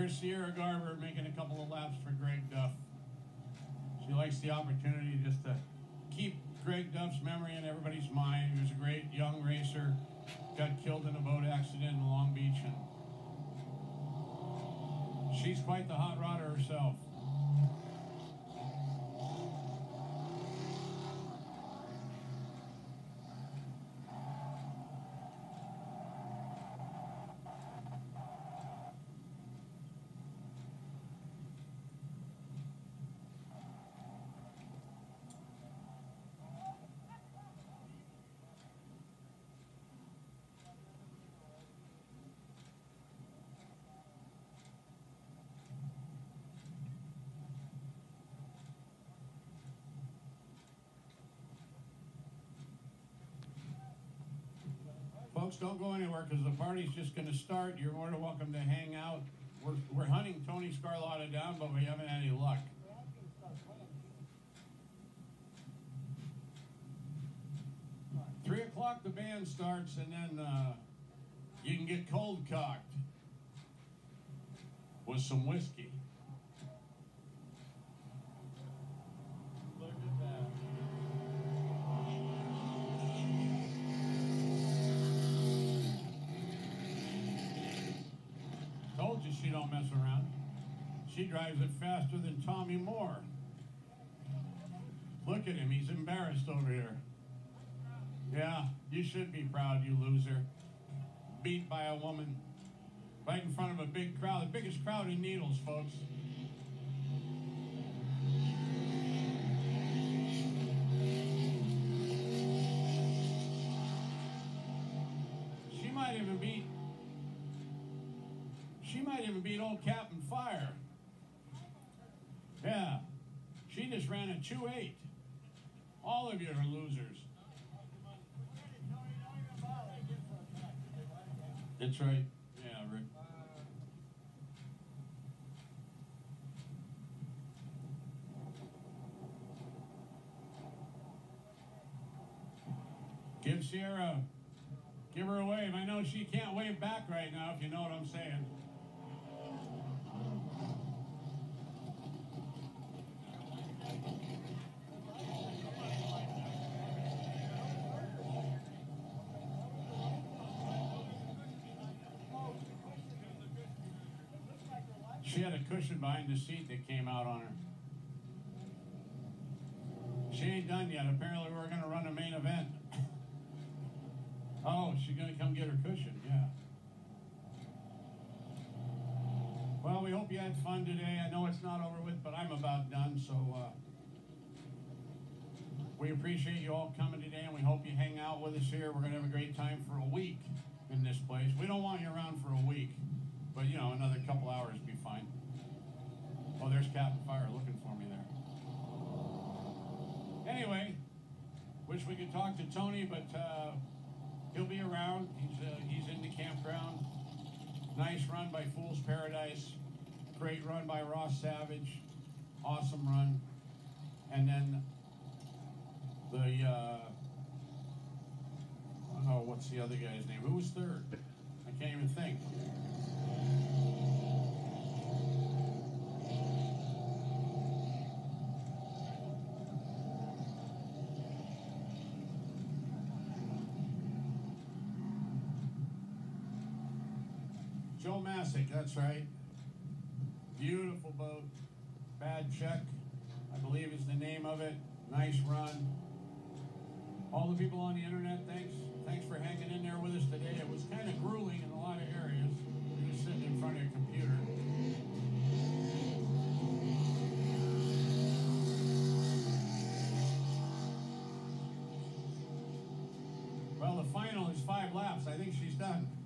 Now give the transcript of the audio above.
Here's Sierra Garber making a couple of laps for Greg Duff. She likes the opportunity just to keep Greg Duff's memory in everybody's mind. He was a great young racer, got killed in a boat accident in Long Beach, and she's quite the hot rodder herself. Folks, don't go anywhere because the party's just going to start. You're more than welcome to hang out. We're hunting Tony Scarlotta down, but we haven't had any luck. 3 o'clock the band starts, and then you can get cold cocked with some whiskey. Look at that. Told you she don't mess around. She drives it faster than Tommy Moore. Look at him, he's embarrassed over here. Yeah, you should be proud, you loser. Beat by a woman. Right in front of a big crowd, the biggest crowd in Needles, folks. She might even beat old Captain Fire. Yeah, she just ran a 2.8. All of you are losers. That's right. Yeah, Rick. Give Sierra, give her a wave. I know she can't wave back right now, if you know what I'm saying. She had a cushion behind the seat that came out on her. She ain't done yet. Apparently we're going to run a main event. Oh, she's going to come get her cushion, yeah. Well, we hope you had fun today. I know it's not over with, but I'm about done, so we appreciate you all coming today, and we hope you hang out with us here. We're going to have a great time for a week in this place. We don't want you around for a week. But, you know, another couple hours would be fine. Oh, there's Captain Fire looking for me there. Anyway, wish we could talk to Tony, but he'll be around. He's in the campground. Nice run by Fool's Paradise. Great run by Ross Savage. Awesome run. And then the, oh, what's the other guy's name? Who was third? I can't even think. Joe Masick, that's right. Beautiful boat. Bad check, I believe is the name of it. Nice run. All the people on the internet, thanks for hanging in there with us today. It was kind of grueling in a lot of areas. You're just sitting in front of your computer. Well, the final is 5 laps. I think she's done.